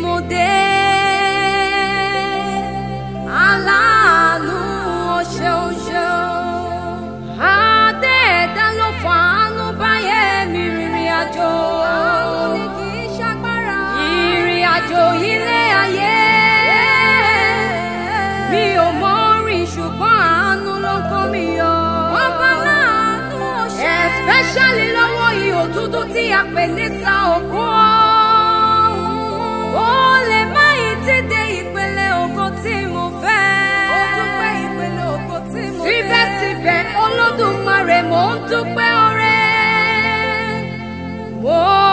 mo dé. Aláàánú o ṣeun ṣeun. Adẹ́ẹ̀dá ló fàánú báyé mi rìnrìn àjò. Àánú ni kì í ṣagbára. Ìrìn àjò ilé ayé. Mi ò mọ rìn ṣùgbọ́n àánú ló kó mi yọ. Ọba láàánú o ṣe. Especially lọ́wọ́ ihò dúdú tí a pè ní Sàòkú. Ó lè má ì tí dé ìpele ògo tí mo fẹ́. Ó dúpẹ́ ìpele ògo tí mo fẹ́. Síbẹ̀síbẹ̀ Olódùmarè mò ń dúpẹ́ oore.